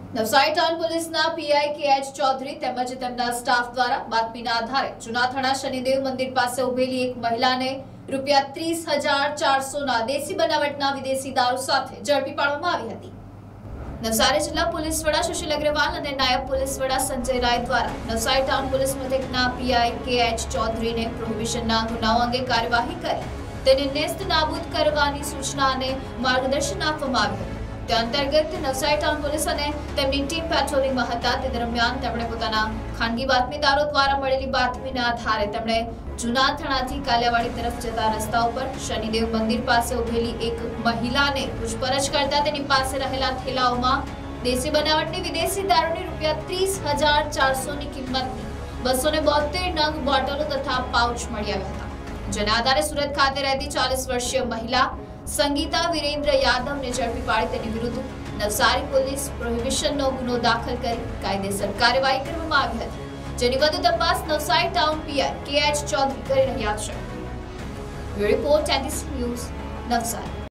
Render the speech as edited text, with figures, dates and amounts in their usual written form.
Navsari town પોલીસના PI K H. Chaudhari તેમજ તેમના સ્ટાફ દ્વારા બાતમીના આધારે જૂનાથાણા શનિદેવ મંદિર પાસે ઉભેલી એક મહિલાને ₹30,400ના દેશી બનાવટના વિદેશી દારૂ સાથે ઝડપી પાડવામાં આવી હતી। નવસારી જિલ્લા પોલીસ વડા સુશીલ અગ્રવાલ અને નાયબ પોલીસ વડા સંજય રાય દ્વારા નવસારી ટાઉન પોલીસ મથકના પીઆઈ કે.એચ. ચૌધરીને પ્રોહિબિશનના ગુનાઓ અંગે કાર્યવાહી કરી તેને નેસ્ત નાબૂદ કરવાની સૂચના અને માર્ગદર્શન આપવામાં આવ્યું હતું। તે અંતર્ગત નવસારી ટાઉન પોલીસ અને તેમની ટીમ પેટ્રોલિંગમાં હતા। તે દરમિયાન તેમણે પોતાના ખાનગી બાતમીદારો દ્વારા મળેલી બાતમીના આધારે તેમણે જૂનાથાણાથી કાલિયાવાડી તરફ જતા રસ્તા ઉપર શનિદેવ મંદિર પાસે ઉભેલી એક મહિલાને પૂછપરછ કરતા તેની પાસે રહેલા થેલાઓમાં દેશી બનાવટની વિદેશી દારૂની ₹30,400ની કિંમતની 272 નંગ બોટલો તથા પાઉચ મળી આવ્યા હતા। જેના આધારે સુરત ખાતે રહેતી 40 વર્ષીય મહિલા સંગીતા વીરેન્દ્ર યાદવને ઝડપી પાડી તેની વિરુદ્ધ નવસારી પોલીસ પ્રોહિબિશનનો ગુનો દાખલ કરી કાયદેસર કાર્યવાહી કરવામાં આવી હતી, જેની વધુ તપાસ Navsari town PI K H. Chaudhari કરી રહ્યા છે। Report NTC news, Navsari.